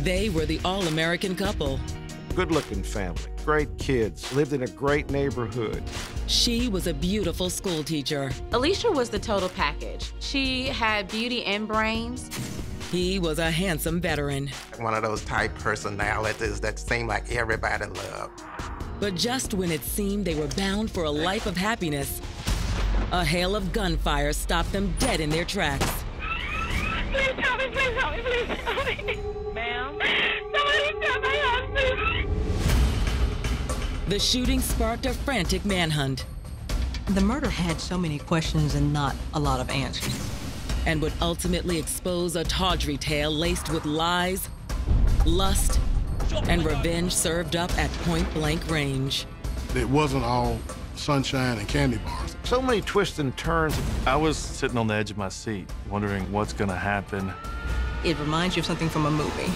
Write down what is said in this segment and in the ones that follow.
They were the all-American couple. Good-looking family, great kids, lived in a great neighborhood. She was a beautiful school teacher. Elicia was the total package. She had beauty and brains. He was a handsome veteran. One of those type personalities that seemed like everybody loved. But just when it seemed they were bound for a life of happiness, a hail of gunfire stopped them dead in their tracks. Please help me, please help me, please help me. Ma'am? Somebody shot my husband. The shooting sparked a frantic manhunt. The murder had so many questions and not a lot of answers. And would ultimately expose a tawdry tale laced with lies, lust, and revenge served up at point-blank range. It wasn't all sunshine and candy bars. So many twists and turns. I was sitting on the edge of my seat, wondering what's gonna happen. It reminds you of something from a movie.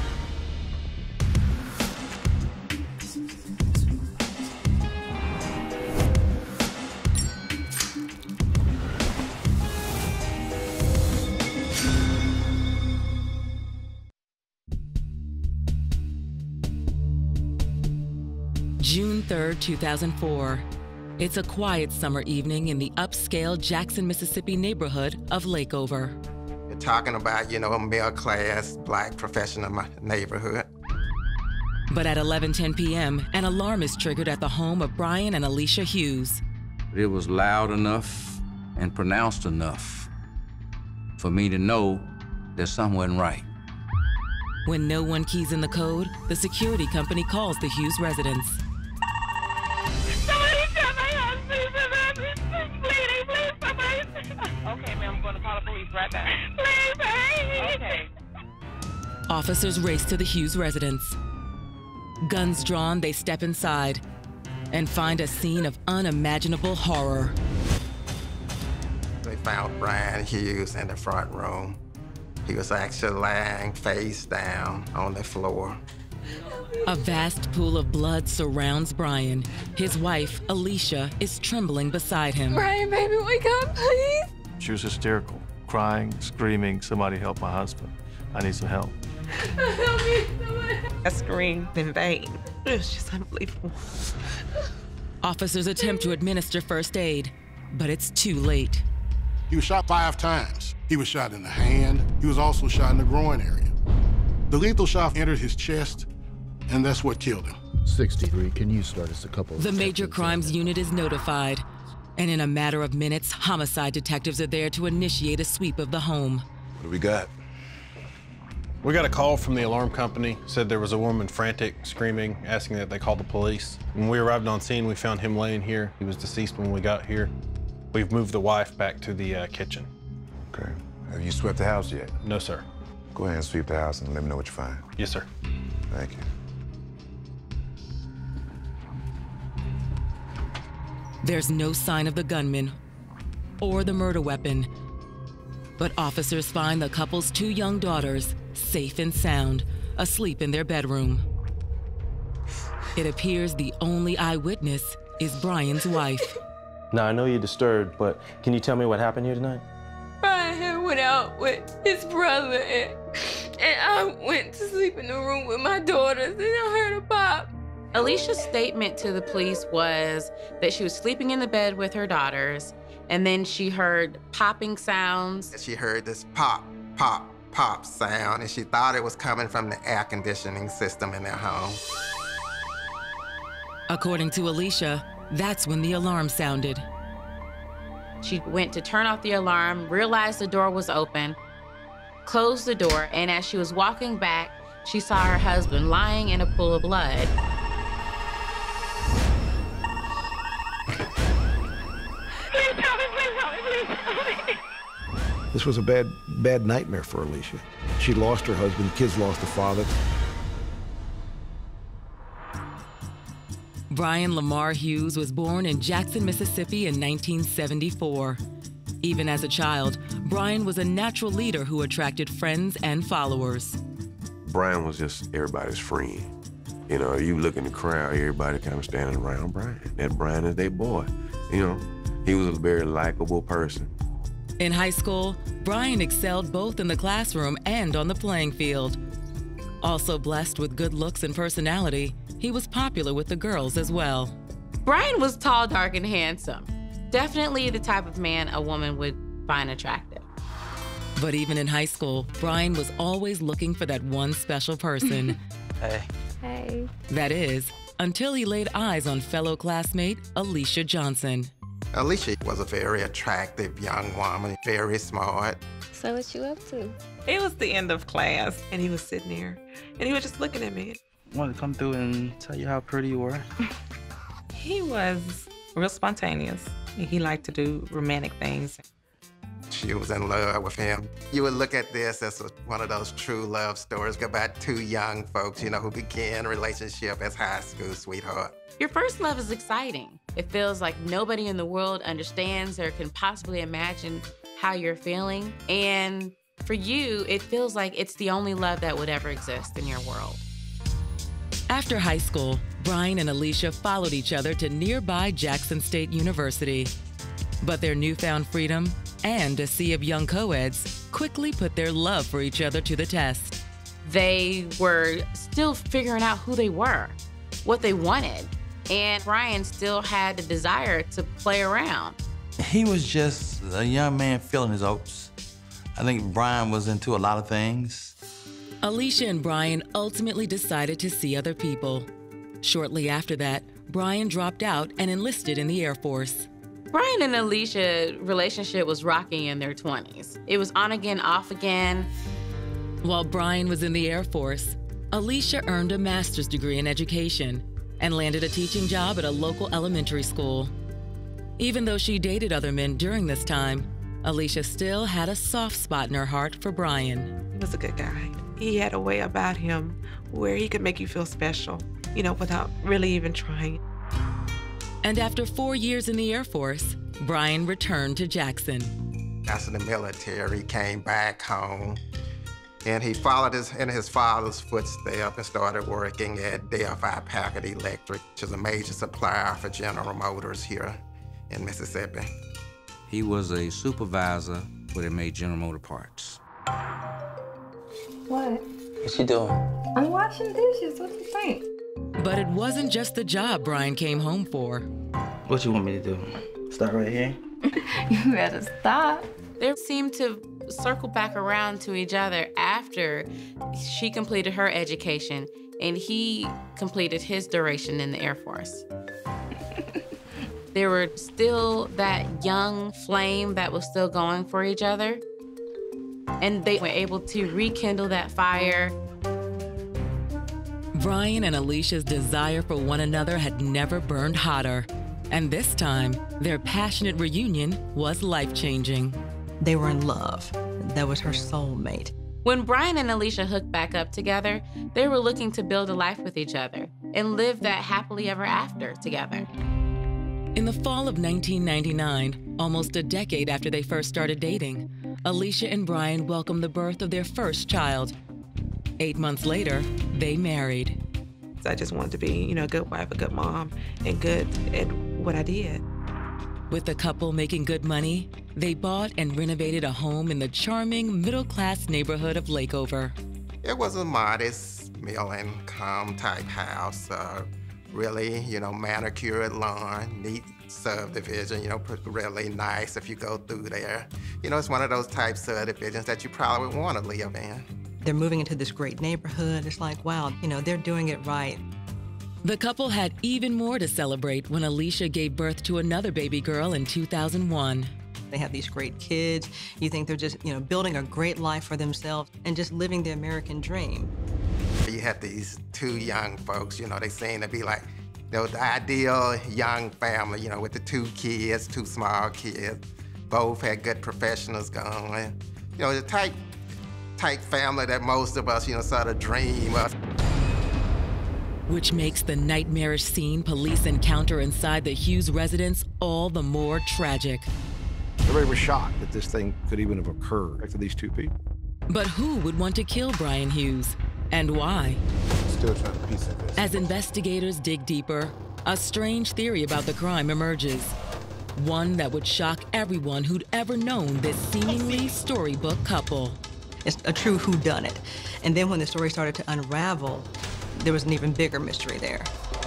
June 3rd, 2004. It's a quiet summer evening in the upscale Jackson, Mississippi neighborhood of Lakeover. You're talking about, you know, a middle-class black professional neighborhood. But at 11:10 p.m., an alarm is triggered at the home of Brian and Elicia Hughes. It was loud enough and pronounced enough for me to know that something wasn't right. When no one keys in the code, the security company calls the Hughes residence. Somebody shot my husband. He's bleeding. Please, somebody. Okay, ma'am, I'm going to call the police right back. Please, hurry. Okay. Officers race to the Hughes residence. Guns drawn, they step inside and find a scene of unimaginable horror. They found Brian Hughes in the front room. He was actually lying face down on the floor. A vast pool of blood surrounds Brian. His wife, Elicia, is trembling beside him. Brian, baby, wake up, please. She was hysterical, crying, screaming, somebody help my husband. I need some help. Help me, somebody. I screamed in vain. It's just unbelievable. Officers attempt to administer first aid, but it's too late. He was shot 5 times. He was shot in the hand. He was also shot in the groin area. The lethal shot entered his chest, and that's what killed him. 63, can you start us a couple of The major crimes unit is notified, and in a matter of minutes, homicide detectives are there to initiate a sweep of the home. What do we got? We got a call from the alarm company, said there was a woman frantic, screaming, asking that they call the police. When we arrived on scene, we found him laying here. He was deceased when we got here. We've moved the wife back to the kitchen. Okay. Have you swept the house yet? No, sir. Go ahead and sweep the house and let me know what you find. Yes, sir. Thank you. There's no sign of the gunman or the murder weapon, but officers find the couple's 2 young daughters safe and sound, asleep in their bedroom. It appears the only eyewitness is Brian's wife. Now, I know you're disturbed, but can you tell me what happened here tonight? Brian had went out with his brother, and I went to sleep in the room with my daughters, and I heard a pop. Alicia's statement to the police was that she was sleeping in the bed with her daughters, and then she heard popping sounds. She heard this pop, pop, pop sound, and she thought it was coming from the air conditioning system in their home. According to Elicia, that's when the alarm sounded. She went to turn off the alarm, realized the door was open, closed the door, and as she was walking back, she saw her husband lying in a pool of blood. Please help me, please help me, please help me. This was a bad nightmare for Elicia. She lost her husband, the kids lost their father. Brian Lamar Hughes was born in Jackson, Mississippi in 1974. Even as a child, Brian was a natural leader who attracted friends and followers. Brian was just everybody's friend. You know, you look in the crowd, everybody kind of standing around Brian. That Brian is their boy. You know, he was a very likable person. In high school, Brian excelled both in the classroom and on the playing field. Also blessed with good looks and personality, he was popular with the girls as well. Brian was tall, dark, and handsome. Definitely the type of man a woman would find attractive. But even in high school, Brian was always looking for that one special person. Hey. Hey. That is, until he laid eyes on fellow classmate Elicia Johnson. Elicia was a very attractive young woman, very smart. So what you up to? It was the end of class, and he was sitting there, and he was just looking at me. Wanted to come through and tell you how pretty you were. He was real spontaneous. He liked to do romantic things. She was in love with him. You would look at this as one of those true love stories about two young folks, who began a relationship as high school sweethearts. Your first love is exciting. It feels like nobody in the world understands or can possibly imagine how you're feeling. And for you, it feels like it's the only love that would ever exist in your world. After high school, Brian and Elicia followed each other to nearby Jackson State University. But their newfound freedom and a sea of young co-eds quickly put their love for each other to the test. They were still figuring out who they were, what they wanted, and Brian still had the desire to play around. He was just a young man feeling his oats. I think Brian was into a lot of things. Elicia and Brian ultimately decided to see other people. Shortly after that, Brian dropped out and enlisted in the Air Force. Brian and Alicia's relationship was rocky in their 20s. It was on again, off again. While Brian was in the Air Force, Elicia earned a master's degree in education and landed a teaching job at a local elementary school. Even though she dated other men during this time, Elicia still had a soft spot in her heart for Brian. He was a good guy. He had a way about him where he could make you feel special, without really even trying. And after 4 years in the Air Force, Brian returned to Jackson. After the military, he came back home, and he followed in his father's footsteps and started working at Delphi Packard Electric, which is a major supplier for General Motors here in Mississippi. He was a supervisor where they made General Motor parts. What? What you doing? I'm washing dishes. What do you think? But it wasn't just the job Brian came home for. What you want me to do? Start right here? You better stop. They seemed to circle back around to each other after she completed her education and he completed his duration in the Air Force. There were still that young flame that was still going for each other, and they were able to rekindle that fire. Brian and Alicia's desire for one another had never burned hotter, and this time, their passionate reunion was life-changing. They were in love. That was her soulmate. When Brian and Elicia hooked back up together, they were looking to build a life with each other and live that happily ever after together. In the fall of 1999, almost a decade after they first started dating, Elicia and Brian welcomed the birth of their first child. 8 months later, they married. I just wanted to be, a good wife, a good mom, and good at what I did. With the couple making good money, they bought and renovated a home in the charming middle-class neighborhood of Lakeover. It was a modest middle-income type house. Really, manicured lawn, neat subdivision, really nice if you go through there. It's one of those type subdivisions that you probably would want to live in. They're moving into this great neighborhood. It's like, wow, they're doing it right. The couple had even more to celebrate when Elicia gave birth to another baby girl in 2001. They have these great kids. You think they're just, building a great life for themselves and just living the American dream. You have these two young folks, they seem to be like, the ideal young family, with the two kids, two small kids. Both had good professionals going. The type family that most of us, sort of dream of. Which makes the nightmarish scene police encounter inside the Hughes residence all the more tragic. Everybody was shocked that this thing could even have occurred to these two people. But who would want to kill Brian Hughes, and why? Still trying to piece of this. As investigators dig deeper, a strange theory about the crime emerges. One that would shock everyone who'd ever known this seemingly storybook couple. It's a true whodunit. And then when the story started to unravel, there was an even bigger mystery there.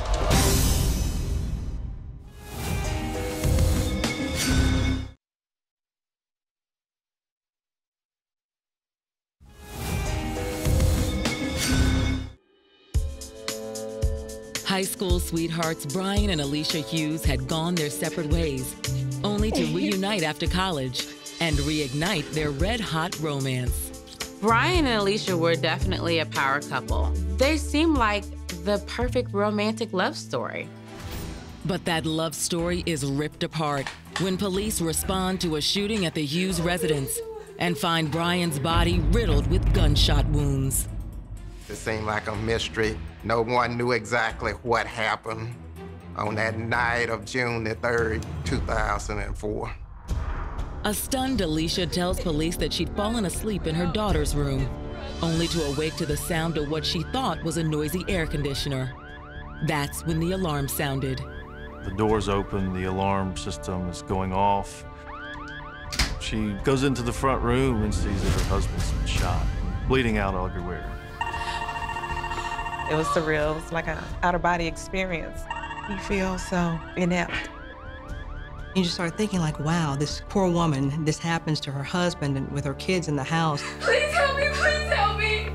High school sweethearts Brian and Elicia Hughes had gone their separate ways, only to reunite after college and reignite their red-hot romance. Brian and Elicia were definitely a power couple. They seemed like the perfect romantic love story. But that love story is ripped apart when police respond to a shooting at the Hughes residence and find Brian's body riddled with gunshot wounds. It seemed like a mystery. No one knew exactly what happened on that night of June the 3rd, 2004. A stunned Elicia tells police that she'd fallen asleep in her daughter's room, only to awake to the sound of what she thought was a noisy air conditioner. That's when the alarm sounded. The door's open, the alarm system is going off. She goes into the front room and sees that her husband's been shot, bleeding out everywhere. It was surreal. It was like an out-of-body experience. You feel so inept. You just start thinking like, wow, this poor woman, this happens to her husband and with her kids in the house. Please help me, please help me.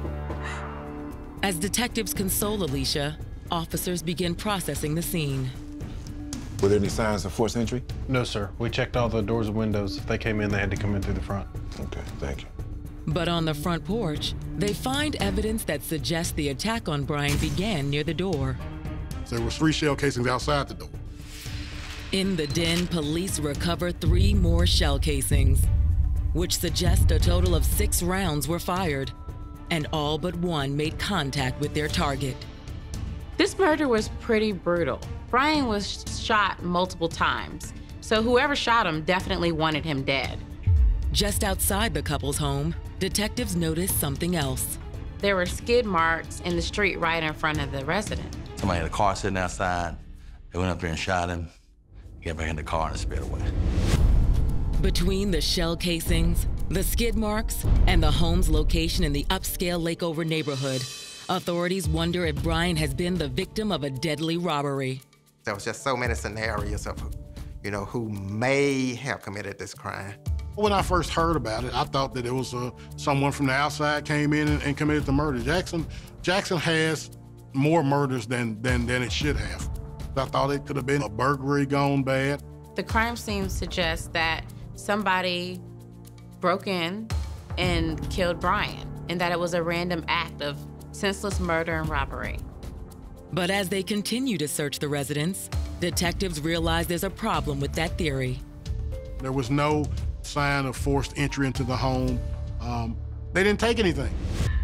As detectives console Elicia, officers begin processing the scene. Were there any signs of forced entry? No, sir. We checked all the doors and windows. If they came in, they had to come in through the front. Okay, thank you. But on the front porch, they find evidence that suggests the attack on Brian began near the door. There were 3 shell casings outside the door. In the den, police recover 3 more shell casings, which suggest a total of 6 rounds were fired, and all but 1 made contact with their target. This murder was pretty brutal. Brian was shot multiple times, so whoever shot him definitely wanted him dead. Just outside the couple's home, detectives noticed something else. There were skid marks in the street right in front of the residence. Somebody had a car sitting outside. They went up there and shot him. He got back in the car and sped away. Between the shell casings, the skid marks, and the home's location in the upscale Lakeover neighborhood, authorities wonder if Brian has been the victim of a deadly robbery. There was just so many scenarios of, who may have committed this crime. When I first heard about it, I thought that it was someone from the outside came in and committed the murder. Jackson has more murders than it should have. I thought it could have been a burglary gone bad. The crime scene suggests that somebody broke in and killed Brian, and that it was a random act of senseless murder and robbery. But as they continue to search the residence, detectives realize there's a problem with that theory. There was no sign of forced entry into the home. They didn't take anything.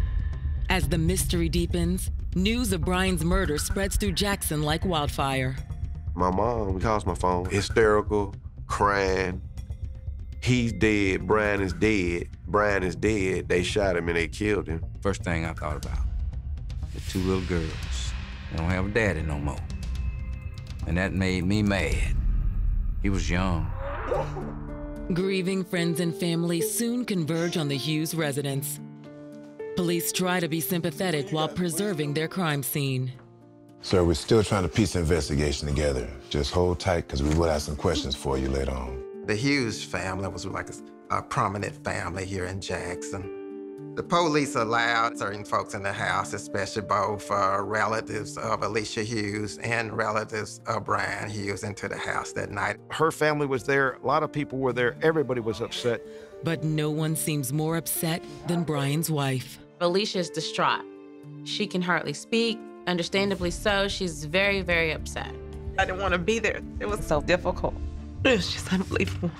As the mystery deepens, news of Brian's murder spreads through Jackson like wildfire. My mom calls my phone, hysterical, crying. He's dead, Brian is dead. Brian is dead. They shot him and they killed him. First thing I thought about, the 2 little girls. They don't have a daddy no more. And that made me mad. He was young. Grieving friends and family soon converge on the Hughes residence. Police try to be sympathetic while preserving their crime scene. Sir, we're still trying to piece the investigation together. Just hold tight, because we will have some questions for you later on. The Hughes family was like a prominent family here in Jackson. The police allowed certain folks in the house, especially both relatives of Elicia Hughes and relatives of Brian Hughes, into the house that night. Her family was there. A lot of people were there. Everybody was upset. But no one seems more upset than Brian's wife. Alicia's distraught. She can hardly speak. Understandably so, she's very, very upset. I didn't want to be there. It was so difficult. It was just unbelievable.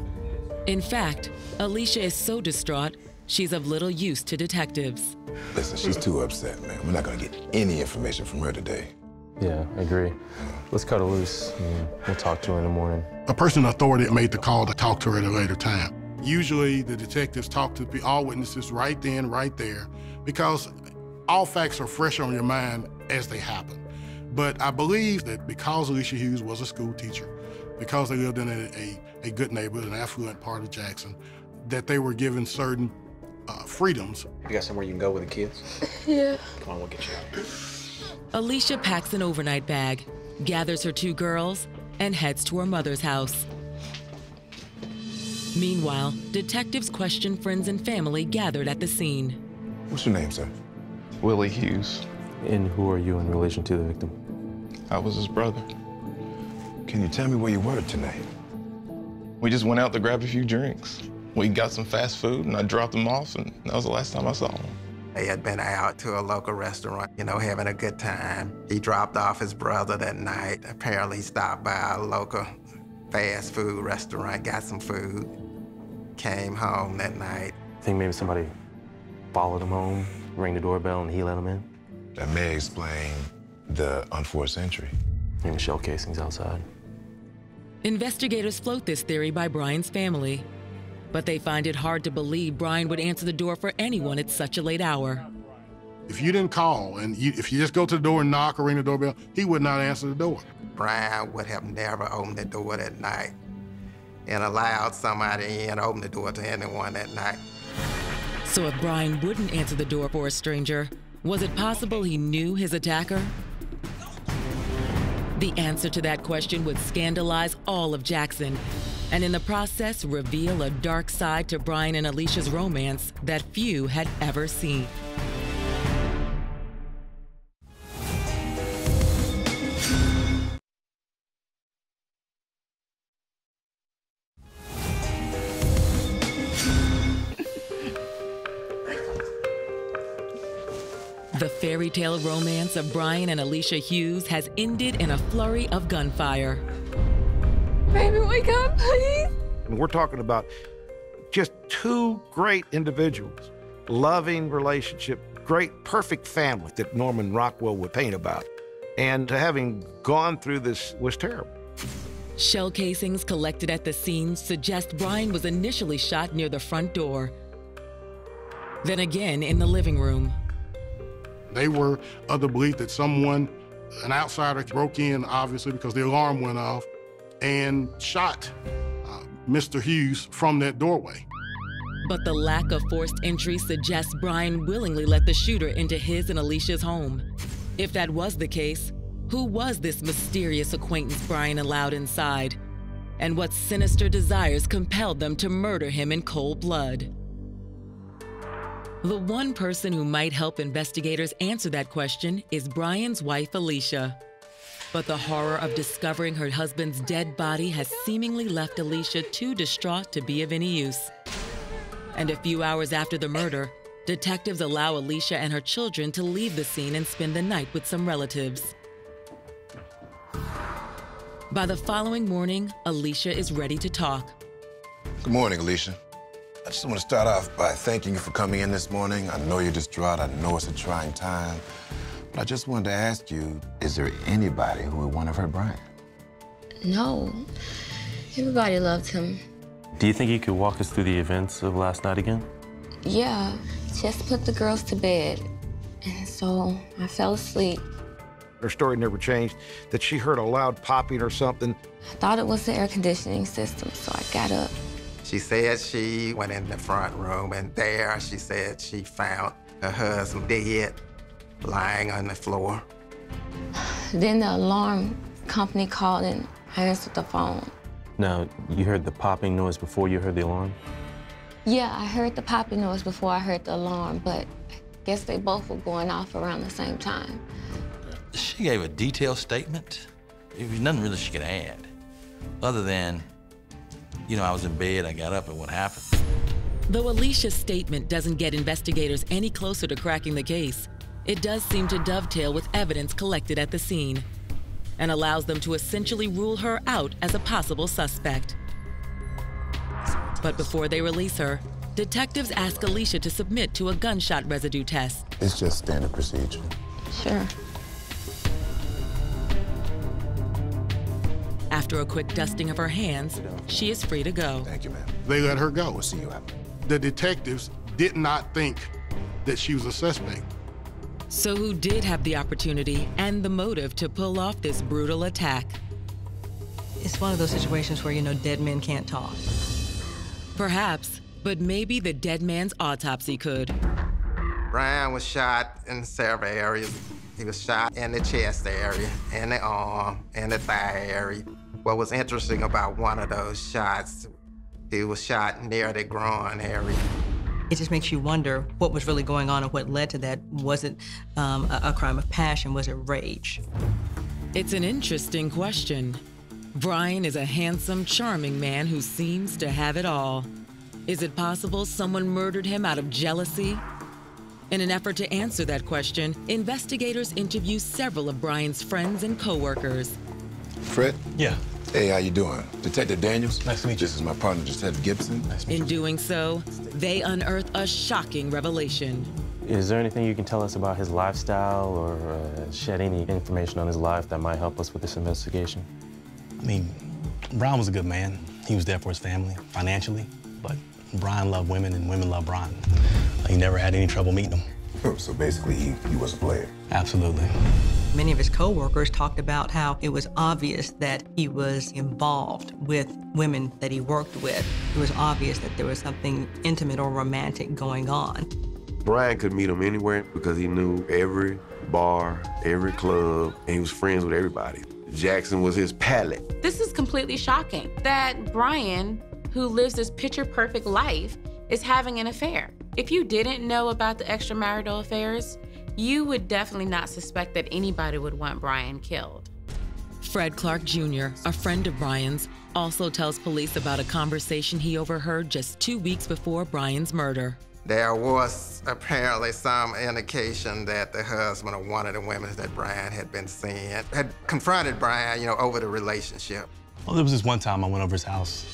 In fact, Elicia is so distraught, she's of little use to detectives. Listen, she's too upset, man. We're not gonna get any information from her today. Yeah, I agree. Let's cut her loose, and we'll talk to her in the morning. A person in authority made the call to talk to her at a later time. Usually, the detectives talk to all witnesses right then, right there, because all facts are fresh on your mind as they happen. But I believe that because Elicia Hughes was a school teacher, because they lived in a good neighborhood, an affluent part of Jackson, that they were given certain freedoms. You got somewhere you can go with the kids? Yeah. Come on, we'll get you out. Alicia packs an overnight bag, gathers her 2 girls, and heads to her mother's house. Meanwhile, detectives question friends and family gathered at the scene. What's your name, sir? Willie Hughes. And who are you in relation to the victim? I was his brother. Can you tell me where you were tonight? We just went out to grab a few drinks. We got some fast food, and I dropped him off, and that was the last time I saw him. They had been out to a local restaurant, you know, having a good time. He dropped off his brother that night. Apparently, he stopped by a local fast food restaurant, got some food, came home that night. I think maybe somebody followed him home, rang the doorbell, and he let him in. That may explain the unforced entry. And the shell casings outside. Investigators float this theory by Brian's family, but they find it hard to believe Brian would answer the door for anyone at such a late hour. If you didn't call, and if you just go to the door and knock or ring the doorbell, he would not answer the door. Brian would have never opened the door that night and allowed somebody in, open the door to anyone that night. So if Brian wouldn't answer the door for a stranger, was it possible he knew his attacker? The answer to that question would scandalize all of Jackson, and in the process reveal a dark side to Brian and Alicia's romance that few had ever seen. The fairy tale romance of Brian and Elicia Hughes has ended in a flurry of gunfire. Baby, wake up, please. And we're talking about just 2 great individuals, loving relationship, great, perfect family that Norman Rockwell would paint about. And having gone through this was terrible. Shell casings collected at the scene suggest Brian was initially shot near the front door, then again in the living room. They were of the belief that someone, an outsider, broke in, obviously, because the alarm went off, and shot Mr. Hughes from that doorway. But the lack of forced entry suggests Brian willingly let the shooter into his and Alicia's home. If that was the case, who was this mysterious acquaintance Brian allowed inside? And what sinister desires compelled them to murder him in cold blood? The one person who might help investigators answer that question is Brian's wife, Alicia. But the horror of discovering her husband's dead body has seemingly left Alicia too distraught to be of any use. And a few hours after the murder, detectives allow Alicia and her children to leave the scene and spend the night with some relatives. By the following morning, Alicia is ready to talk. Good morning, Alicia. I just want to start off by thanking you for coming in this morning. I know you're distraught. I know it's a trying time. But I just wanted to ask you, is there anybody who would want to hurt Brian? No. Everybody loved him. Do you think you could walk us through the events of last night again? Yeah, just put the girls to bed. And so I fell asleep. Her story never changed, that she heard a loud popping or something. I thought it was the air conditioning system, so I got up. She said she went in the front room, and there she said she found her husband dead, lying on the floor. Then the alarm company called and I answered the phone. Now, you heard the popping noise before you heard the alarm? Yeah, I heard the popping noise before I heard the alarm, but I guess they both were going off around the same time. She gave a detailed statement. There was nothing really she could add, other than, you know, I was in bed, I got up, and what happened. Though Alicia's statement doesn't get investigators any closer to cracking the case, it does seem to dovetail with evidence collected at the scene and allows them to essentially rule her out as a possible suspect. But before they release her, detectives ask Alicia to submit to a gunshot residue test. It's just standard procedure. Sure. After a quick dusting of her hands, she is free to go. Thank you, ma'am. They let her go. We'll see you after. The detectives did not think that she was a suspect. So who did have the opportunity and the motive to pull off this brutal attack? It's one of those situations where, you know, dead men can't talk. Perhaps, But maybe the dead man's autopsy could. Brian was shot in several areas. He was shot in the chest area, in the arm, in the thigh area. What was interesting about one of those shots, he was shot near the groin area. It just makes you wonder what was really going on and what led to that. Was it a crime of passion? Was it rage? It's an interesting question. Brian is a handsome, charming man who seems to have it all. Is it possible someone murdered him out of jealousy? In an effort to answer that question, investigators interview several of Brian's friends and co-workers. Fred? Yeah. Hey, how you doing? Detective Daniels? Nice to meet you. This is my partner, Detective Gibson. Nice to meet you. In doing so, they unearth a shocking revelation. Is there anything you can tell us about his lifestyle or shed any information on his life that might help us with this investigation? I mean, Brian was a good man. He was there for his family, financially, but Brian loved women and women loved Brian. He never had any trouble meeting them. Oh, so basically he was a player. Absolutely. Many of his co-workers talked about how it was obvious that he was involved with women that he worked with. It was obvious that there was something intimate or romantic going on. Brian could meet him anywhere because he knew every bar, every club, and he was friends with everybody. Jackson was his palate. This is completely shocking that Brian, who lives this picture-perfect life, is having an affair. If you didn't know about the extramarital affairs, you would definitely not suspect that anybody would want Brian killed. Fred Clark Jr., a friend of Brian's, also tells police about a conversation he overheard just 2 weeks before Brian's murder. There was apparently some indication that the husband of one of the women that Brian had been seeing had confronted Brian, over the relationship. Well, there was this one time I went over his house.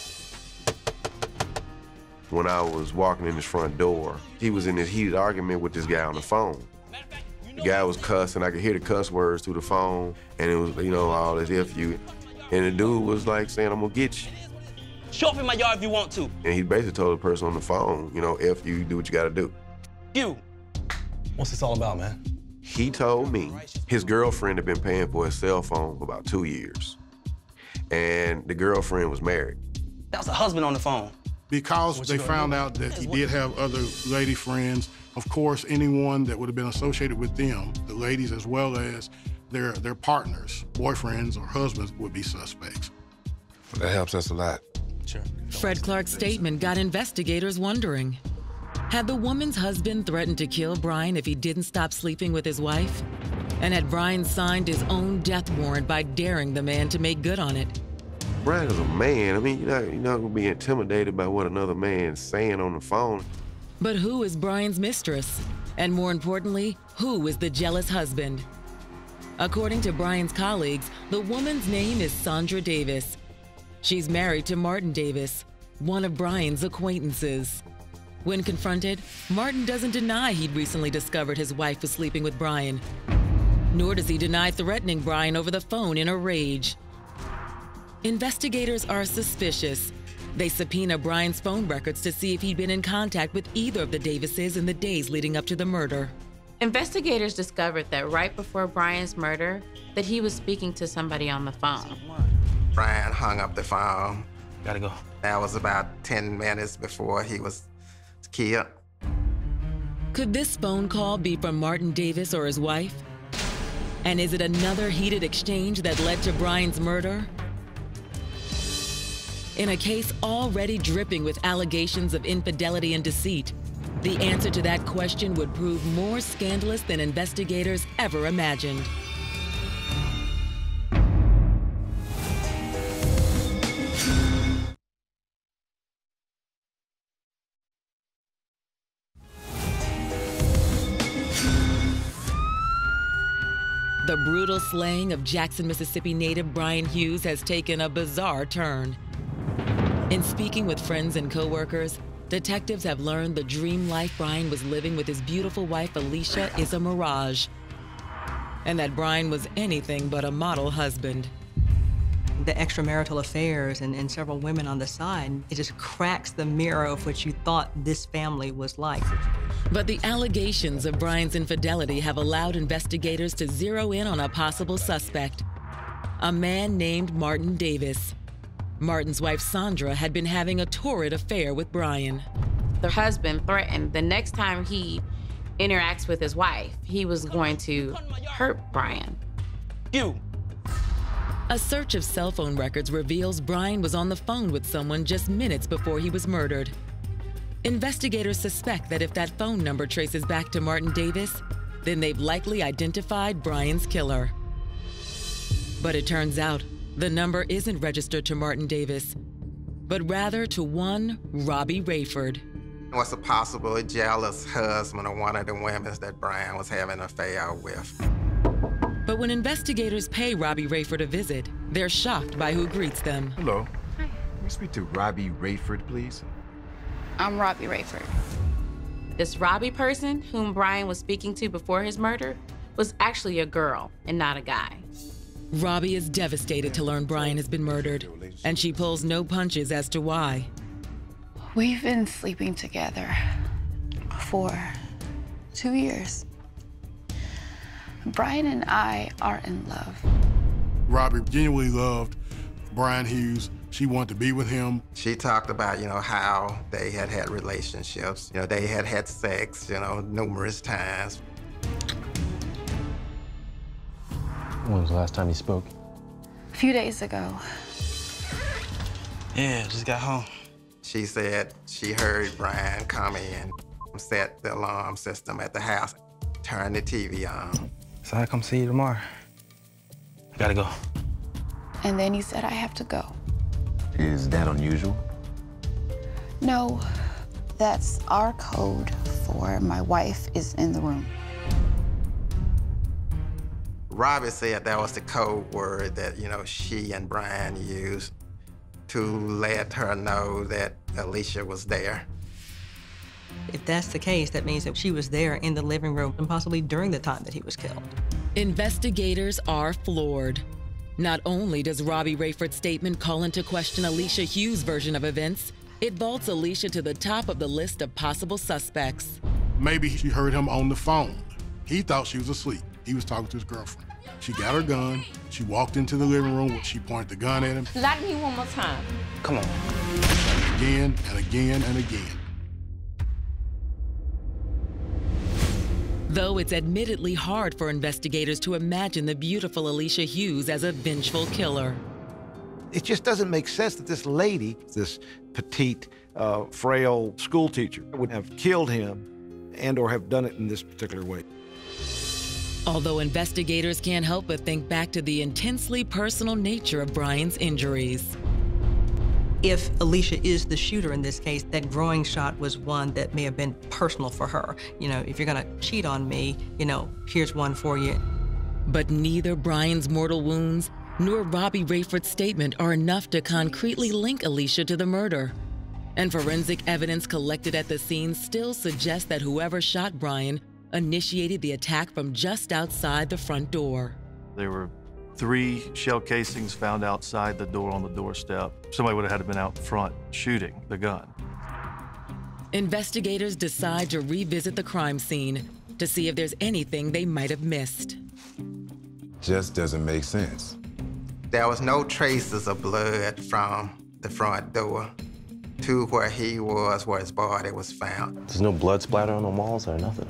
When I was walking in his front door, he was in this heated argument with this guy on the phone. The guy was cussing. I could hear the cuss words through the phone, and it was, all this F you. And the dude was like saying, I'm gonna get you. Show up in my yard if you want to. And he basically told the person on the phone, F you, do what you gotta do. You. What's this all about, man? He told me his girlfriend had been paying for his cell phone for about 2 years. And the girlfriend was married. That was a husband on the phone. Because they found out that he did have other lady friends, of course, anyone that would have been associated with them, the ladies as well as their partners, boyfriends or husbands, would be suspects. Well, that helps us a lot. Sure. Fred Clark's statement got investigators wondering. Had the woman's husband threatened to kill Brian if he didn't stop sleeping with his wife? And had Brian signed his own death warrant by daring the man to make good on it? Brian is a man. I mean, you're not gonna be intimidated by what another man's saying on the phone. But who is Brian's mistress? And more importantly, who is the jealous husband? According to Brian's colleagues, the woman's name is Sandra Davis. She's married to Martin Davis, one of Brian's acquaintances. When confronted, Martin doesn't deny he'd recently discovered his wife was sleeping with Brian. Nor does he deny threatening Brian over the phone in a rage. Investigators are suspicious. They subpoena Brian's phone records to see if he'd been in contact with either of the Davises in the days leading up to the murder. Investigators discovered that right before Brian's murder, that he was speaking to somebody on the phone. Brian hung up the phone. Gotta go. That was about 10 minutes before he was killed. Could this phone call be from Martin Davis or his wife? And is it another heated exchange that led to Brian's murder? In a case already dripping with allegations of infidelity and deceit, the answer to that question would prove more scandalous than investigators ever imagined. The brutal slaying of Jackson, Mississippi native Brian Hughes has taken a bizarre turn. In speaking with friends and co-workers, detectives have learned the dream life Brian was living with his beautiful wife, Elicia, is a mirage, and that Brian was anything but a model husband. The extramarital affairs and several women on the side, it just cracks the mirror of what you thought this family was like. But the allegations of Brian's infidelity have allowed investigators to zero in on a possible suspect, a man named Martin Davis. Martin's wife Sandra had been having a torrid affair with Brian. The husband threatened the next time he interacts with his wife, he was going to hurt Brian. A search of cell phone records reveals Brian was on the phone with someone just minutes before he was murdered. Investigators suspect that if that phone number traces back to Martin Davis, then they've likely identified Brian's killer. But it turns out the number isn't registered to Martin Davis, but rather to one Robbie Rayford. Was a possible jealous husband of one of the women that Brian was having an affair with. But when investigators pay Robbie Rayford a visit, they're shocked by who greets them. Hello. Hi. Can we speak to Robbie Rayford, please? I'm Robbie Rayford. This Robbie person, whom Brian was speaking to before his murder, was actually a girl and not a guy. Robbie is devastated to learn Brian has been murdered, and she pulls no punches as to why. We've been sleeping together for 2 years. Brian and I are in love. Robbie genuinely loved Brian Hughes. She wanted to be with him. She talked about, how they had had relationships. They had had sex, numerous times. When was the last time you spoke? A few days ago. Yeah, just got home. She said she heard Brian come in, set the alarm system at the house, turn the TV on. So I come see you tomorrow. I gotta go. And then he said I have to go. Is that unusual? No, that's our code for my wife is in the room. Robbie said that was the code word that, she and Brian used to let her know that Elicia was there. If that's the case, that means that she was there in the living room and possibly during the time that he was killed. Investigators are floored. Not only does Robbie Rayford's statement call into question Elicia Hughes' version of events, it vaults Elicia to the top of the list of possible suspects. Maybe she heard him on the phone. He thought she was asleep. He was talking to his girlfriend. She got her gun. She walked into the living room. She pointed the gun at him. Lie to me one more time. Come on. Again and again and again. Though it's admittedly hard for investigators to imagine the beautiful Elicia Hughes as a vengeful killer. It just doesn't make sense that this lady, this petite, frail school teacher, would have killed him and or have done it in this particular way. Although investigators can't help but think back to the intensely personal nature of Brian's injuries. If Elicia is the shooter in this case, that groin shot was one that may have been personal for her. If you're gonna cheat on me, here's one for you. But neither Brian's mortal wounds nor Robbie Rayford's statement are enough to concretely link Elicia to the murder. And forensic evidence collected at the scene still suggests that whoever shot Brian initiated the attack from just outside the front door. There were 3 shell casings found outside the door on the doorstep. Somebody would have had to been out front shooting the gun. Investigators decide to revisit the crime scene to see if there's anything they might have missed. Just doesn't make sense. There was no traces of blood from the front door to where he was, where his body was found. There's no blood splatter on the walls or nothing?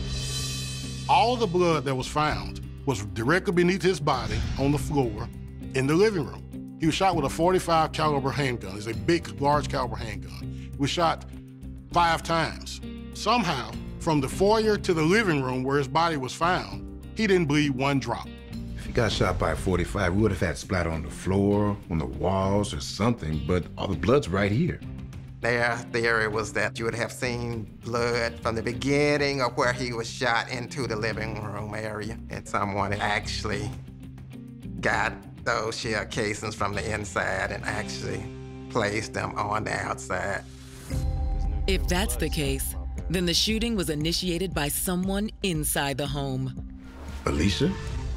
All the blood that was found was directly beneath his body on the floor in the living room. He was shot with a .45 caliber handgun. It's a big, large caliber handgun. He was shot 5 times. Somehow, from the foyer to the living room where his body was found, he didn't bleed 1 drop. If he got shot by a .45, we would have had splatter on the floor, on the walls or something, but all the blood's right here. Their theory was that you would have seen blood from the beginning of where he was shot into the living room area, and someone actually got those shell casings from the inside and actually placed them on the outside. If that's the case, then the shooting was initiated by someone inside the home. Elicia?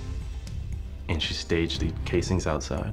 And she staged the casings outside?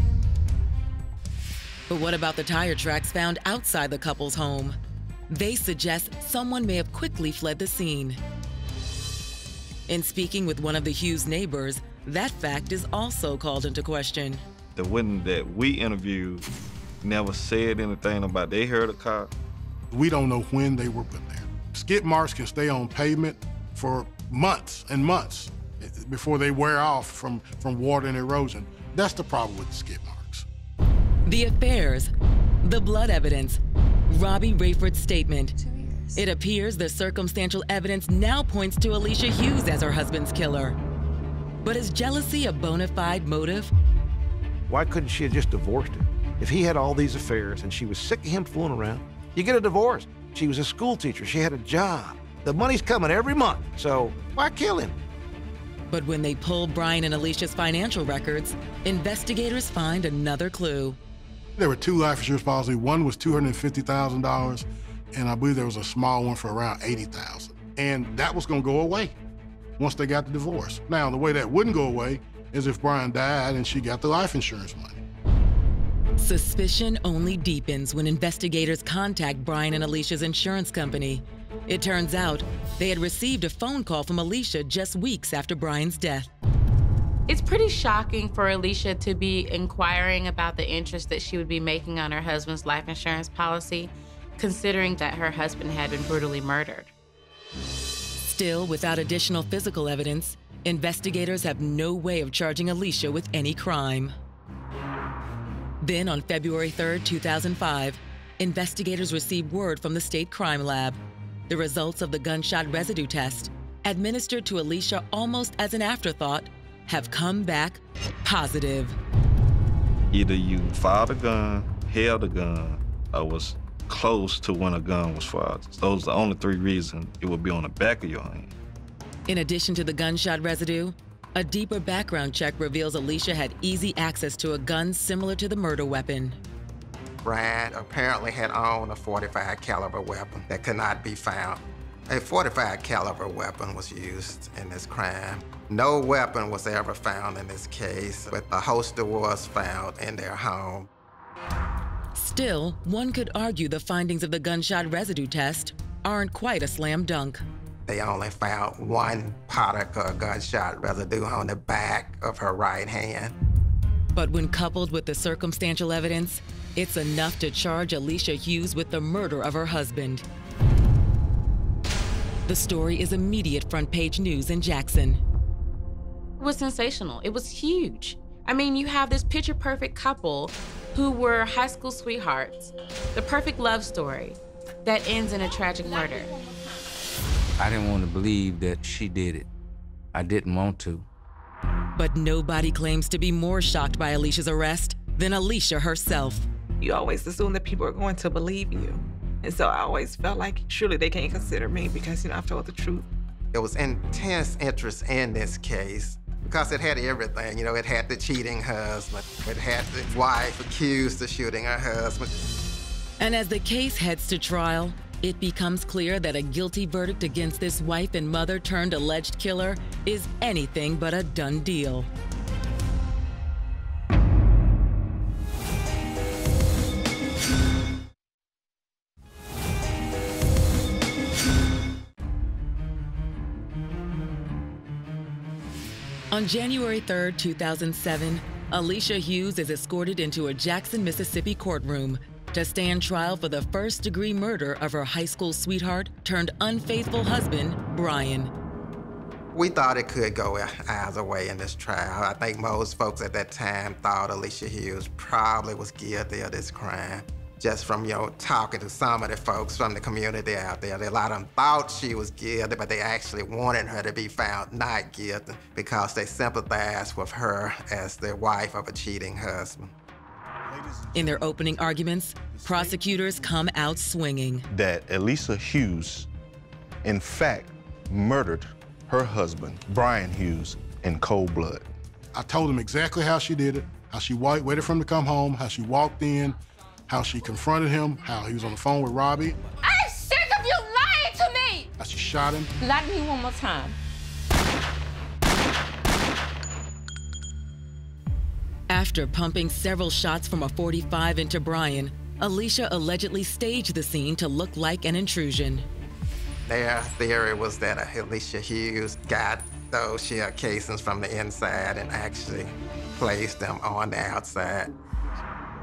But what about the tire tracks found outside the couple's home? They suggest someone may have quickly fled the scene. In speaking with one of the Hughes neighbors, that fact is also called into question. The women that we interviewed never said anything about they heard a car. We don't know when they were put there. Skid marks can stay on pavement for months and months before they wear off from water and erosion. That's the problem with the skid marks. The affairs, the blood evidence, Robbie Rayford's statement. It appears the circumstantial evidence now points to Elicia Hughes as her husband's killer. But is jealousy a bona fide motive? Why couldn't she have just divorced him? If he had all these affairs and she was sick of him fooling around, you get a divorce. She was a school teacher, she had a job. The money's coming every month, so why kill him? But when they pull Brian and Alicia's financial records, investigators find another clue. There were 2 life insurance policies. One was $250,000, and I believe there was a small one for around $80,000. And that was gonna go away once they got the divorce. Now, the way that wouldn't go away is if Brian died and she got the life insurance money. Suspicion only deepens when investigators contact Brian and Alicia's insurance company. It turns out they had received a phone call from Elicia just weeks after Brian's death. It's pretty shocking for Elicia to be inquiring about the interest that she would be making on her husband's life insurance policy, considering that her husband had been brutally murdered. Still, without additional physical evidence, investigators have no way of charging Elicia with any crime. Then on February 3rd, 2005, investigators received word from the state crime lab. The results of the gunshot residue test, administered to Elicia almost as an afterthought, have come back positive. Either you fired a gun, held a gun, or was close to when a gun was fired. Those are the only 3 reasons it would be on the back of your hand. In addition to the gunshot residue, a deeper background check reveals Elicia had easy access to a gun similar to the murder weapon. Brian apparently had owned a 45 caliber weapon that could not be found. A 45 caliber weapon was used in this crime. No weapon was ever found in this case, but the holster was found in their home. Still, one could argue the findings of the gunshot residue test aren't quite a slam dunk. They only found 1 particle of gunshot residue on the back of her right hand. But when coupled with the circumstantial evidence, it's enough to charge Elicia Hughes with the murder of her husband. The story is immediate front-page news in Jackson. It was sensational. It was huge. I mean, you have this picture-perfect couple who were high school sweethearts, the perfect love story that ends in a tragic murder. I didn't want to believe that she did it. I didn't want to. But nobody claims to be more shocked by Alicia's arrest than Elicia herself. You always assume that people are going to believe you. And so I always felt like surely they can't consider me because, I told the truth. There was intense interest in this case because it had everything. It had the cheating husband. It had the wife accused of shooting her husband. And as the case heads to trial, it becomes clear that a guilty verdict against this wife and mother turned alleged killer is anything but a done deal. On January 3rd, 2007, Elicia Hughes is escorted into a Jackson, Mississippi courtroom to stand trial for the first-degree murder of her high school sweetheart turned unfaithful husband, Brian. We thought it could go either way in this trial. I think most folks at that time thought Elicia Hughes probably was guilty of this crime. Just from, talking to some of the folks from the community out there, a lot of them thought she was guilty, but they actually wanted her to be found not guilty because they sympathized with her as the wife of a cheating husband. In their opening arguments, prosecutors come out swinging. That Elicia Hughes, in fact, murdered her husband, Brian Hughes, in cold blood. I told him exactly how she did it, how she waited for him to come home, how she walked in, how she confronted him, how he was on the phone with Robbie. I'm sick of you lying to me! How she shot him. Lie to me one more time. After pumping several shots from a .45 into Brian, Elicia allegedly staged the scene to look like an intrusion. Their theory was that Elicia Hughes got those shell casings from the inside and actually placed them on the outside.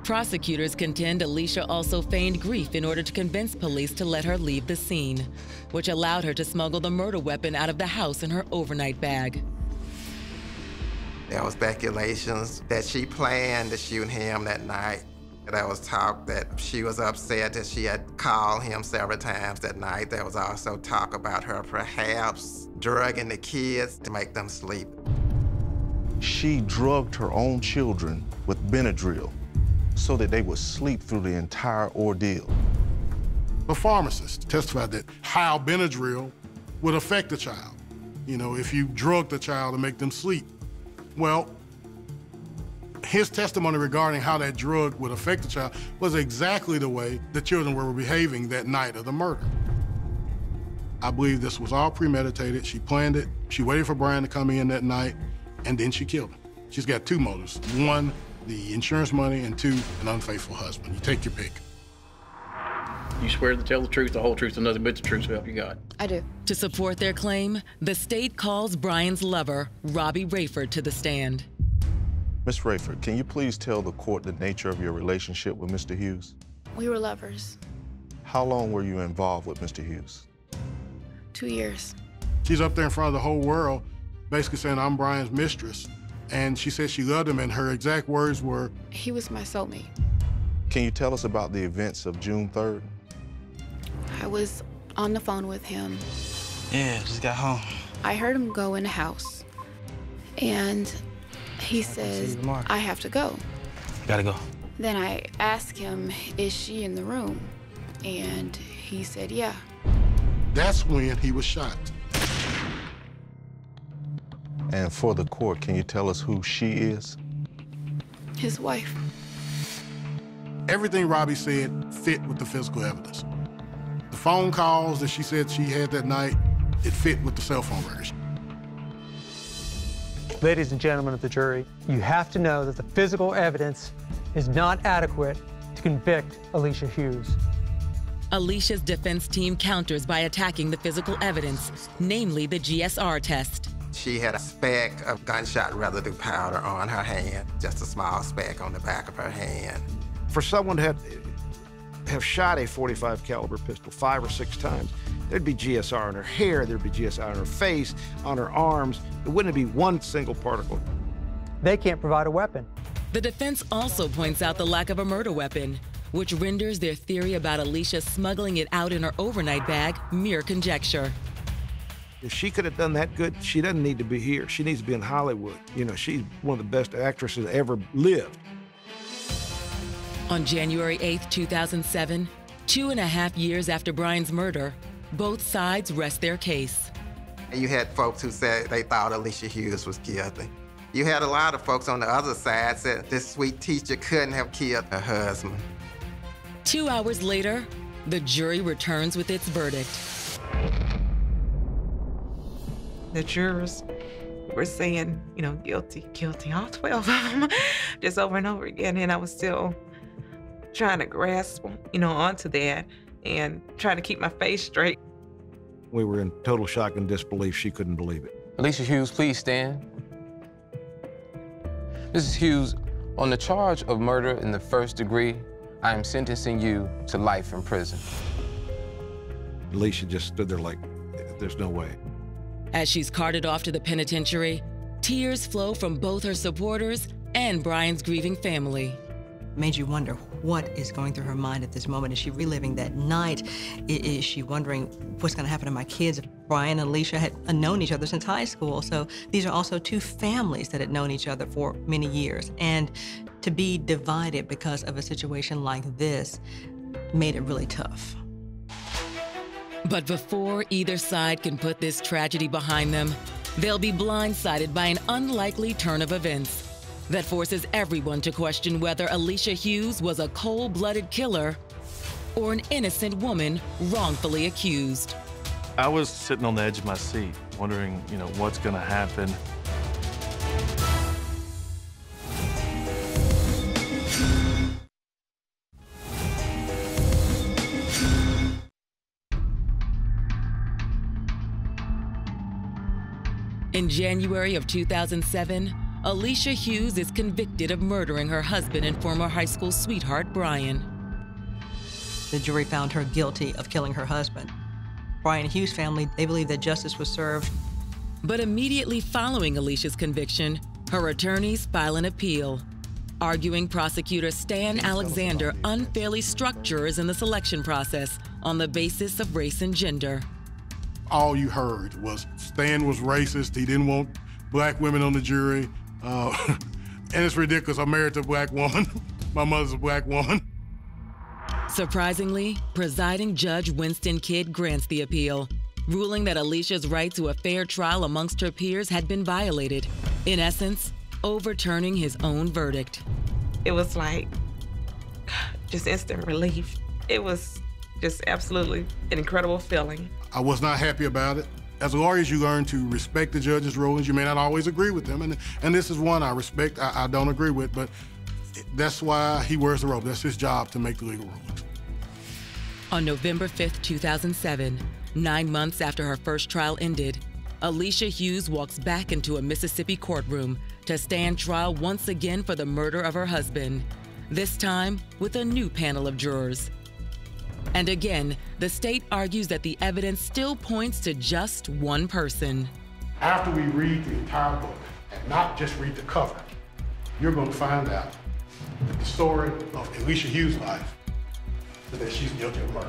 Prosecutors contend Elicia also feigned grief in order to convince police to let her leave the scene, which allowed her to smuggle the murder weapon out of the house in her overnight bag. There was speculations that she planned to shoot him that night. There was talk that she was upset that she had called him several times that night. There was also talk about her perhaps drugging the kids to make them sleep. She drugged her own children with Benadryl so that they would sleep through the entire ordeal. The pharmacist testified that how Benadryl would affect the child. You know, if you drug the child to make them sleep. Well, his testimony regarding how that drug would affect the child was exactly the way the children were behaving that night of the murder. I believe this was all premeditated. She planned it. She waited for Brian to come in that night, and then she killed him. She's got two motives. One, the insurance money, and two, an unfaithful husband. You take your pick. You swear to tell the truth, the whole truth, and nothing but the truth, so help you God. I do. To support their claim, the state calls Brian's lover, Robbie Rayford, to the stand. Miss Rayford, can you please tell the court the nature of your relationship with Mr. Hughes? We were lovers. How long were you involved with Mr. Hughes? 2 years. She's up there in front of the whole world, basically saying, I'm Brian's mistress. And she said she loved him, and her exact words were, He was my soulmate. Can you tell us about the events of June 3rd? I was on the phone with him. Yeah, just got home. I heard him go in the house, and he says, I have to go. Gotta go. Then I asked him, is she in the room? And he said, yeah. That's when he was shot. And for the court, can you tell us who she is? His wife. Everything Robbie said fit with the physical evidence. The phone calls that she said she had that night, it fit with the cell phone records. Ladies and gentlemen of the jury, you have to know that the physical evidence is not adequate to convict Elicia Hughes. Alicia's defense team counters by attacking the physical evidence, namely the GSR test. She had a speck of gunshot residue powder on her hand, just a small speck on the back of her hand. For someone to have shot a .45 caliber pistol 5 or 6 times, there'd be GSR on her hair, there'd be GSR on her face, on her arms. It wouldn't be one single particle. They can't provide a weapon. The defense also points out the lack of a murder weapon, which renders their theory about Elicia smuggling it out in her overnight bag mere conjecture. If she could have done that good, she doesn't need to be here. She needs to be in Hollywood. You know, she's one of the best actresses ever lived. On January 8th, 2007, 2.5 years after Brian's murder, both sides rest their case. You had folks who said they thought Elicia Hughes was guilty. You had a lot of folks on the other side said this sweet teacher couldn't have killed her husband. 2 hours later, the jury returns with its verdict. The jurors were saying, you know, guilty, guilty, all 12 of them, just over and over again. And I was still trying to grasp, you know, onto that and trying to keep my face straight. We were in total shock and disbelief. She couldn't believe it. Elicia Hughes, please stand. Mrs. Hughes, on the charge of murder in the first degree, I am sentencing you to life in prison. Elicia just stood there like, there's no way. As she's carted off to the penitentiary, tears flow from both her supporters and Brian's grieving family. Made you wonder what is going through her mind at this moment. Is she reliving that night? Is she wondering what's going to happen to my kids? Brian and Elicia had known each other since high school, so these are also two families that had known each other for many years. And to be divided because of a situation like this made it really tough. But before either side can put this tragedy behind them, they'll be blindsided by an unlikely turn of events that forces everyone to question whether Elicia Hughes was a cold-blooded killer or an innocent woman wrongfully accused. I was sitting on the edge of my seat, wondering, what's gonna happen. In January of 2007, Elicia Hughes is convicted of murdering her husband and former high school sweetheart, Brian. The jury found her guilty of killing her husband. Brian Hughes' family, they believe that justice was served. But immediately following Elicia's conviction, her attorneys file an appeal, arguing prosecutor Stan Alexander unfairly struck jurors in the selection process on the basis of race and gender. All you heard was Stan was racist, he didn't want black women on the jury, and it's ridiculous, I'm married to a black woman, my mother's a black woman. Surprisingly, presiding Judge Winston Kidd grants the appeal, ruling that Elicia's right to a fair trial amongst her peers had been violated, in essence, overturning his own verdict. It was like just instant relief. It was just absolutely an incredible feeling. I was not happy about it. As lawyers, you learn to respect the judge's rulings. You may not always agree with them, and this is one I respect, I don't agree with, but that's why he wears the robe. That's his job, to make the legal rulings. On November 5th, 2007, 9 months after her first trial ended, Elicia Hughes walks back into a Mississippi courtroom to stand trial once again for the murder of her husband, this time with a new panel of jurors. And again, the state argues that the evidence still points to just one person. After we read the entire book, and not just read the cover, you're going to find out that the story of Elicia Hughes' life is that she's guilty of murder.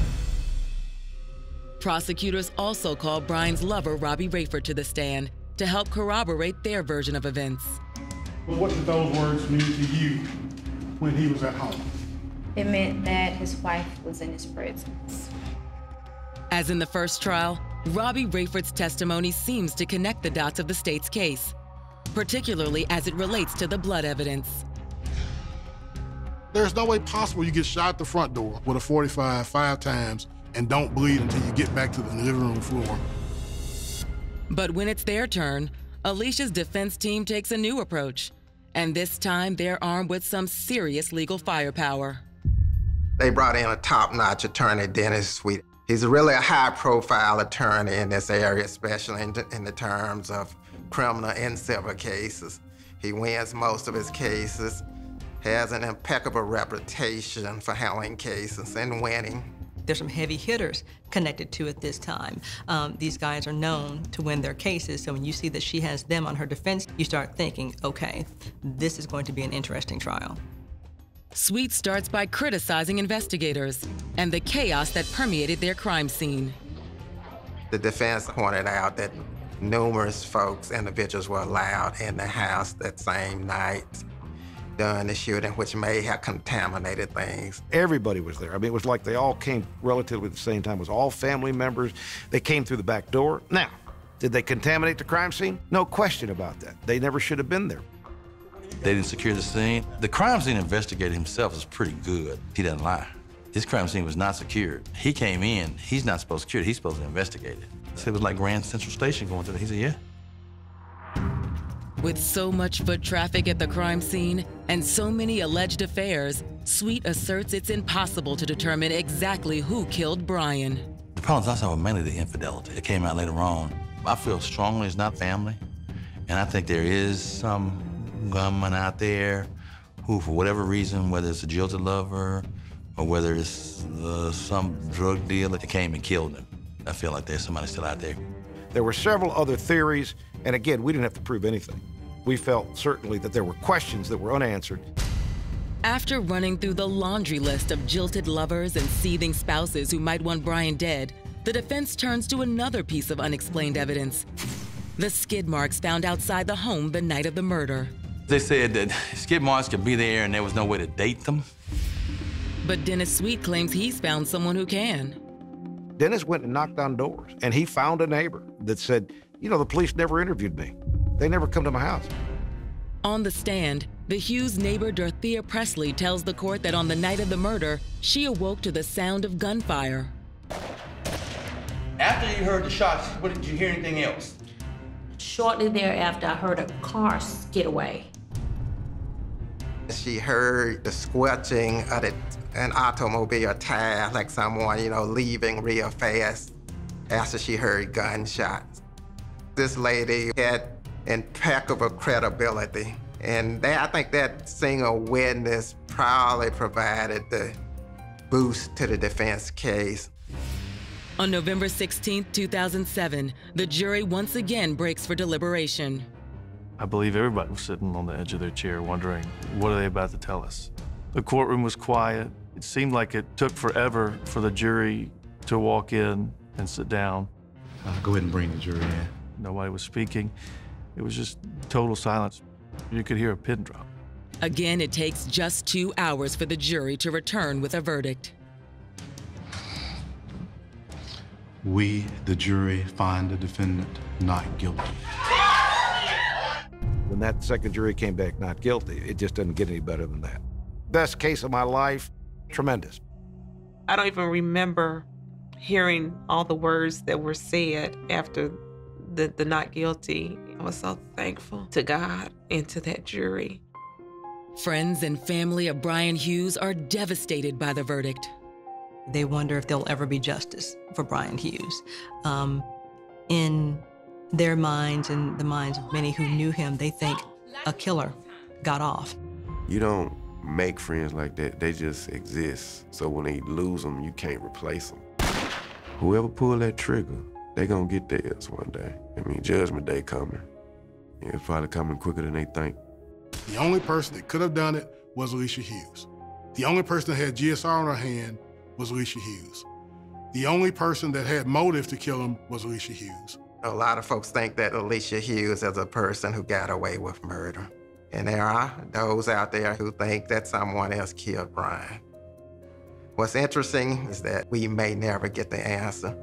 Prosecutors also called Brian's lover, Robbie Rayford, to the stand to help corroborate their version of events. What did those words mean to you when he was at home? It meant that his wife was in his presence. As in the first trial, Robbie Rayford's testimony seems to connect the dots of the state's case, particularly as it relates to the blood evidence. There's no way possible you get shot at the front door with a .45 5 times and don't bleed until you get back to the living room floor. But when it's their turn, Elicia's defense team takes a new approach, and this time they're armed with some serious legal firepower. They brought in a top-notch attorney, Dennis Sweet. He's really a high-profile attorney in this area, especially in the terms of criminal and civil cases. He wins most of his cases, has an impeccable reputation for handling cases and winning. There's some heavy hitters connected to it this time. These guys are known to win their cases, so when you see that she has them on her defense, you start thinking, okay, this is going to be an interesting trial. Sweet starts by criticizing investigators and the chaos that permeated their crime scene. The defense pointed out that numerous folks, individuals, were allowed in the house that same night during the shooting, which may have contaminated things. Everybody was there. I mean, it was like they all came relatively at the same time. It was all family members. They came through the back door. Now, did they contaminate the crime scene? No question about that. They never should have been there. They didn't secure the scene. The crime scene investigator himself is pretty good. He doesn't lie. This crime scene was not secured. He came in, he's not supposed to secure it, he's supposed to investigate it. So it was like Grand Central Station going through it. He said, yeah. With so much foot traffic at the crime scene and so many alleged affairs, Sweet asserts it's impossible to determine exactly who killed Brian. The problems I saw were mainly the infidelity. It came out later on. I feel strongly it's not family, and I think there is some gunman out there who, for whatever reason, whether it's a jilted lover or whether it's some drug dealer that came and killed him. I feel like there's somebody still out there. There were several other theories, and again, we didn't have to prove anything. We felt certainly that there were questions that were unanswered. After running through the laundry list of jilted lovers and seething spouses who might want Brian dead, the defense turns to another piece of unexplained evidence: the skid marks found outside the home the night of the murder. They said that skid marks could be there and there was no way to date them. But Dennis Sweet claims he's found someone who can. Dennis went and knocked on doors, and he found a neighbor that said, you know, the police never interviewed me. They never come to my house. On the stand, the Hughes neighbor Dorothea Presley tells the court that on the night of the murder, she awoke to the sound of gunfire. After you heard the shots, what did you hear anything else? Shortly thereafter, I heard a car skid away. She heard the squelching of an automobile tire, like someone, you know, leaving real fast after she heard gunshots. This lady had impeccable credibility. And I think that single witness probably provided the boost to the defense case. On November 16, 2007, the jury once again breaks for deliberation. I believe everybody was sitting on the edge of their chair wondering, what are they about to tell us? The courtroom was quiet. It seemed like it took forever for the jury to walk in and sit down. Go ahead and bring the jury in. Nobody was speaking. It was just total silence. You could hear a pin drop. Again, it takes just 2 hours for the jury to return with a verdict. We, the jury, find the defendant not guilty. When that second jury came back not guilty, it just doesn't get any better than that. Best case of my life, tremendous. I don't even remember hearing all the words that were said after the not guilty. I was so thankful to God and to that jury. Friends and family of Brian Hughes are devastated by the verdict. They wonder if there'll ever be justice for Brian Hughes. In their minds and the minds of many who knew him, they think a killer got off. You don't make friends like that, they just exist. So when they lose them, you can't replace them. Whoever pulled that trigger, they gonna get theirs one day. I mean, judgment day coming. It's probably coming quicker than they think. The only person that could have done it was Elicia Hughes. The only person that had GSR in her hand was Elicia Hughes. The only person that had motive to kill him was Elicia Hughes. A lot of folks think that Elicia Hughes is a person who got away with murder. And there are those out there who think that someone else killed Brian. What's interesting is that we may never get the answer.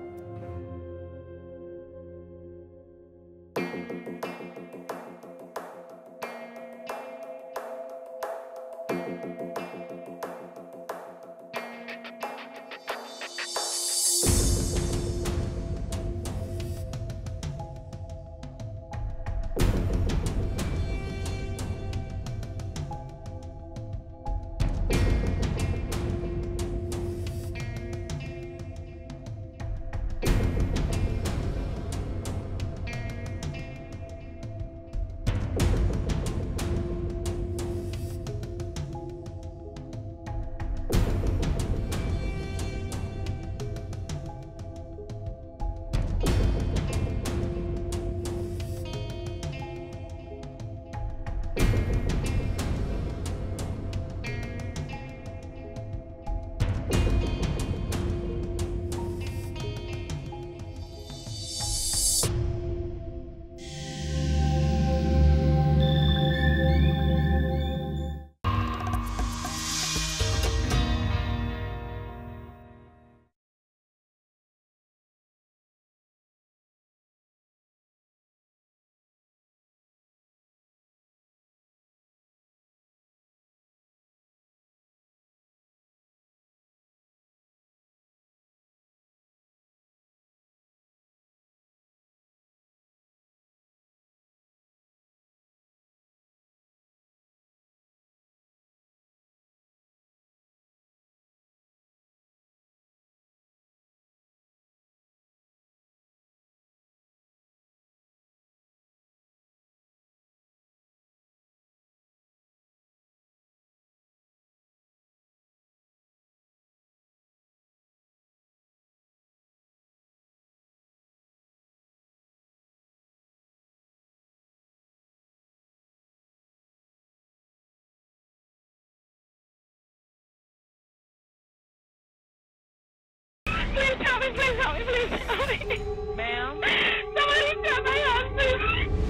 Please help me, please help me, please help me. Ma'am? Somebody tell my husband.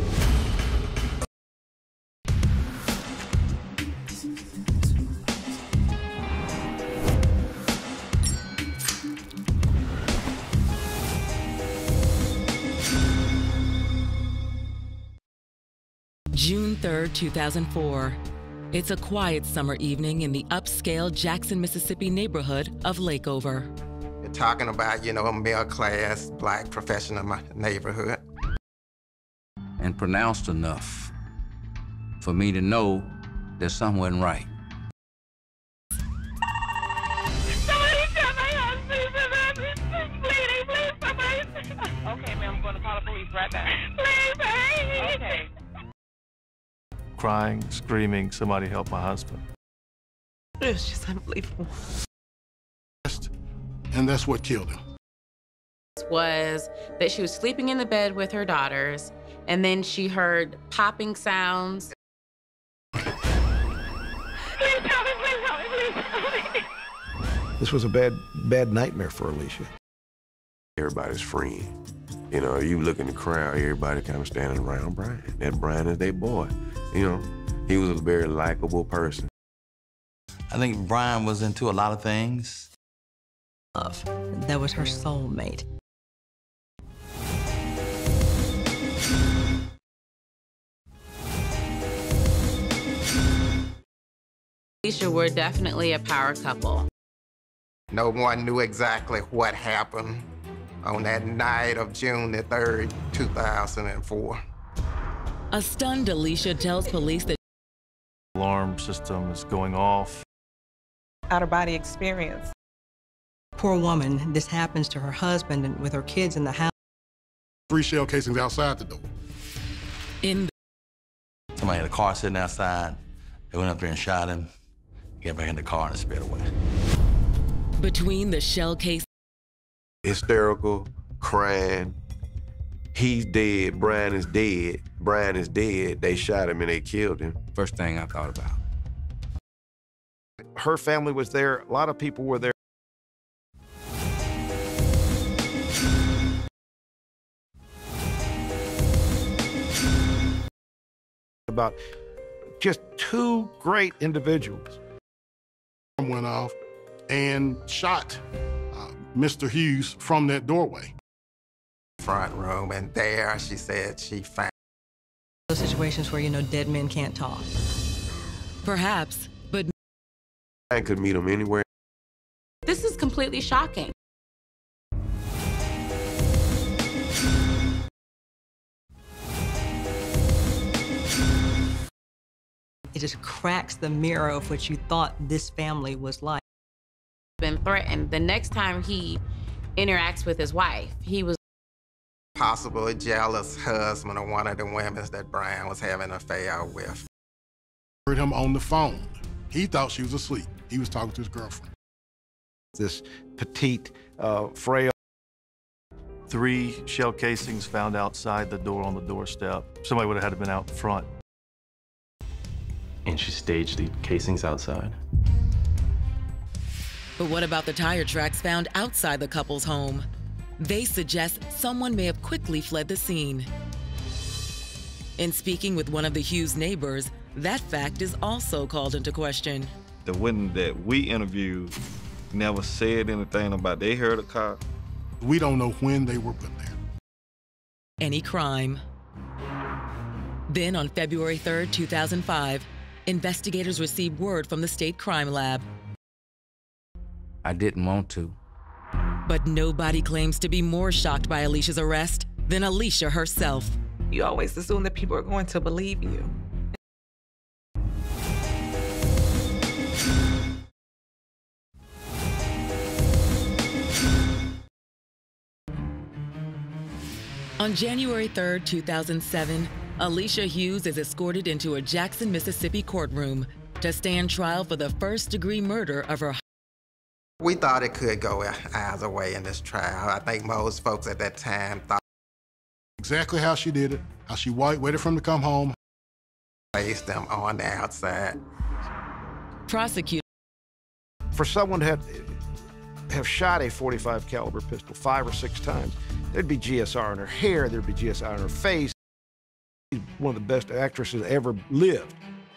June 3rd, 2004. It's a quiet summer evening in the upscale Jackson, Mississippi neighborhood of Lakeover. You're talking about, a middle-class Black professional neighborhood. And pronounced enough for me to know there's something wasn't right. Somebody tell my husband. Please, somebody. Okay, ma'am, I'm going to call the police right back. Please, hurry. Okay. crying, screaming, "Somebody help my husband." It was just unbelievable. And that's what killed him. Was that she was sleeping in the bed with her daughters, and then she heard popping sounds. This was a bad nightmare for Elicia. Everybody's friend. You know, you look in the crowd, everybody kind of standing around Brian. That Brian is their boy. You know, he was a very likable person. I think Brian was into a lot of things. That was her soulmate. Elicia were definitely a power couple. No one knew exactly what happened on that night of June the 3rd, 2004. A stunned Elicia tells police that the alarm system is going off. Out-of-body experience. Poor woman, this happens to her husband and with her kids in the house. 3 shell casings outside the door. Somebody had a car sitting outside. They went up there and shot him, got back in the car and sped away. Between the shell case, hysterical, crying. He's dead, Brian is dead. Brian is dead. They shot him and they killed him. First thing I thought about. Her family was there. A lot of people were there. About just 2 great individuals. Went off and shot Mr. Hughes from that doorway. Front room, and there she said she found. Those situations where, you know, dead men can't talk. Perhaps, but I could meet him anywhere. This is completely shocking. It just cracks the mirror of what you thought this family was like. Been threatened. The next time he interacts with his wife, he was possibly jealous husband of one of the women that Brian was having an affair with. Heard him on the phone. He thought she was asleep. He was talking to his girlfriend. This petite, frail. 3 shell casings found outside the door on the doorstep. Somebody would have had to been out front. And she staged the casings outside. But what about the tire tracks found outside the couple's home? They suggest someone may have quickly fled the scene. In speaking with one of the Hughes neighbors, that fact is also called into question. The women that we interviewed never said anything about they heard a car. We don't know when they were put there. Any crime. Then on February 3rd, 2005, investigators received word from the state crime lab. I didn't want to. But nobody claims to be more shocked by Elicia's arrest than Elicia herself. You always assume that people are going to believe you. On January 3rd, 2007, Elicia Hughes is escorted into a Jackson, Mississippi courtroom to stand trial for the first-degree murder of her. We thought it could go either way in this trial. I think most folks at that time thought exactly how she did it, how she waited for him to come home. Placed them on the outside. Prosecutor. For someone to have shot a .45 caliber pistol 5 or 6 times, there'd be GSR in her hair, there'd be GSR in her face. She's one of the best actresses ever lived.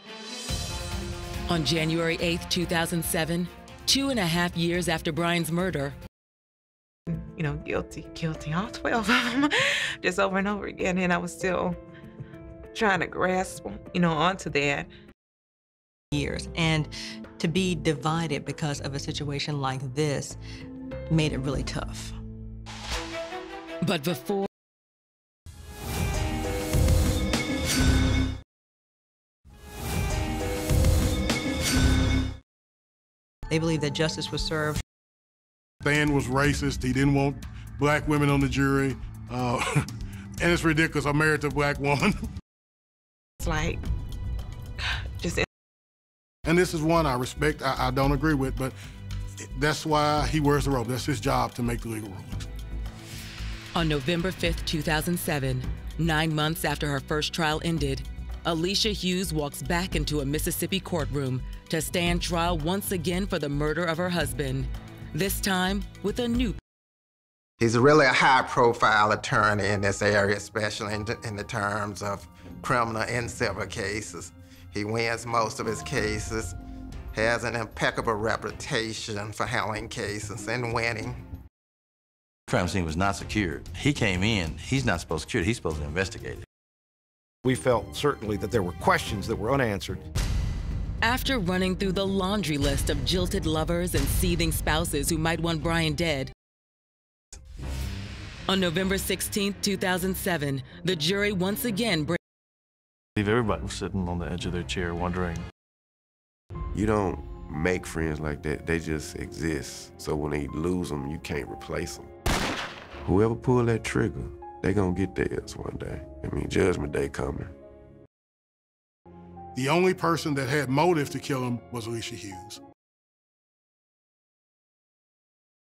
On January 8th, 2007, 2.5 years after Brian's murder, you know, guilty, all 12 of them, just over and over again. And I was still trying to grasp, you know, onto that. Years. And to be divided because of a situation like this made it really tough. But before they believe that justice was served. Stan was racist. He didn't want black women on the jury. And it's ridiculous. I'm married to a black woman. It's like And this is one I respect, I don't agree with, but that's why he wears the robe. That's his job, to make the legal rulings. On November 5th, 2007, 9 months after her first trial ended, Elicia Hughes walks back into a Mississippi courtroom to stand trial once again for the murder of her husband, this time with a new. He's really a high-profile attorney in this area, especially in the terms of criminal and civil cases. He wins most of his cases, has an impeccable reputation for handling cases and winning. The crime scene was not secured. He came in, he's not supposed to secure it, he's supposed to investigate it. We felt certainly that there were questions that were unanswered. After running through the laundry list of jilted lovers and seething spouses who might want Brian dead, on November 16, 2007, the jury once again Everybody was sitting on the edge of their chair wondering. You don't make friends like that, they just exist. So when they lose them, you can't replace them. Whoever pulled that trigger, they gonna get theirs one day. I mean, judgment day coming. The only person that had motive to kill him was Elicia Hughes.